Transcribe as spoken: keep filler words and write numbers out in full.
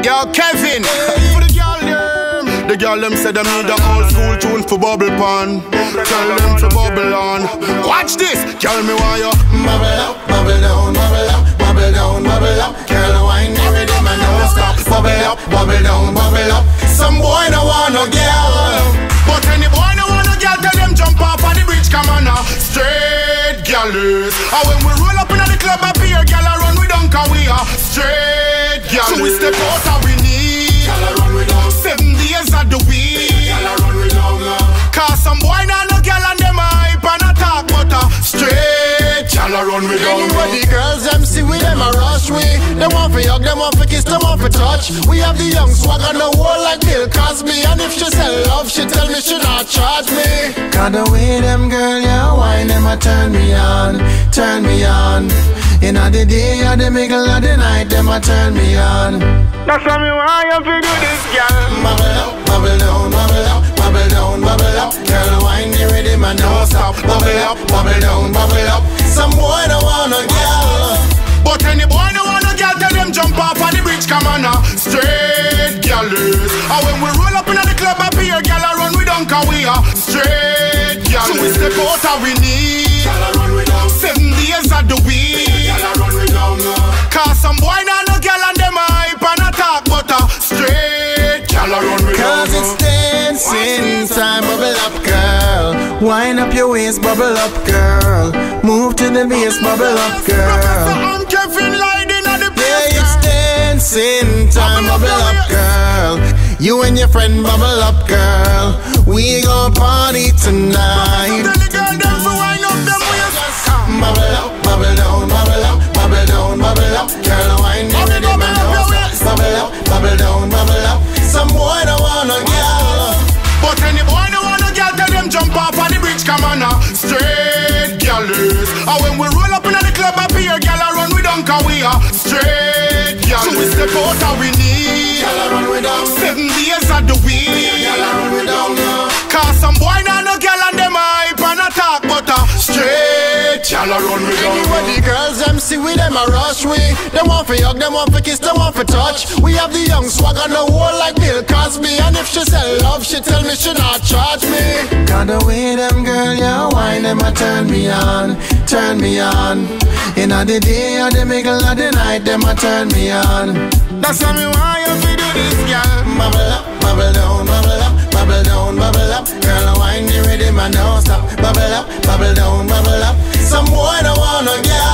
Yo, Kevin, for the girl them. The girl them said them need a old school tune for bubble pan. Tell them to bubble on. Watch this, tell me why you bubble up, bubble down, bubble up, bubble down, bubble up. Girl, wine the rhythm and don't stop. Bubble up, bubble down, bubble up. Some boy no want no girl, but any boy no want no girl, tell them jump off of the bridge, come on now. Straight girls. And when we roll up in the club up here, girl I run we don't cause we are straight girls. So we step out and we need girl I run we down. Seven days of the week, girl I run we down. Cause some boy now no girl and them hype and a talk, but a straight girl I run we down. Anyway, the girls them see we them a rush we. They want for hug, them want for kiss, them want for touch. We have the young swag on the wall like Bill Cosby. And if she sell love, she tell me she not charge me. Cause the way them girl, yeah, wine them a turn me on, turn me on. In the day or the middle of the night, them a turn me on. That's why me want you to do this, girl. Bubble up, bubble down, bubble up, bubble down, bubble up. Girl, wine the rhythm and don't stop. Bubble up, bubble down, bubble up. Some boy don't want no girl, but any boy don't want no girl, tell them jump off of the bridge, come on now. Straight girls. And when we roll up in the club up here, girl I run we down cause we are straight girls. So we step out and we need girl I run we down. Seven days of the week, girl I run we down. Cause some boy now no girl and them hype and a talk, but a straight girl I run we down. Cause it's dancing time, bubble up girl. Wind up your waist, bubble up girl. Move to the bass, bubble up girl. I'm Kevin Lyden at the place. Yeah, it's dancing time, bubble up girl. You and your friend bubble up girl. We gon' party tonight. Tell the girl them to wind up them waist. Bubble up, bubble down, bubble up, bubble down, bubble up. Girl, wine the rhythm and don't stop. Bubble up, bubble down, bubble up. Some boy don't want no girl, but any boy don't want no girl, tell them jump off of the bridge, come on now. Straight girls. And when we roll up in the club up here, girl I run we down cause we are straight girls. So we step out and we need girl I run we down. Seven days of the week, girl I run we down. Cause some boy now no girl and them hype and a talk, but a straight girl I run we down. Anyway, the girls them see we them a rush we. They want for hug, them want for kiss, them want for touch. We have the young swag on the wall like Bill Cosby. And if she sell love, she tell me she not charge me. Cause the way them girl, yeah, wine them a turn me on, turn me on. In the day or the middle of the night, them a turn me on. That's why me want you to do this, girl. Bubble up, bubble down, bubble up, bubble down, bubble up. Girl, wine the rhythm and don't stop. Bubble up, bubble down, bubble up. Some boy don't want no girl,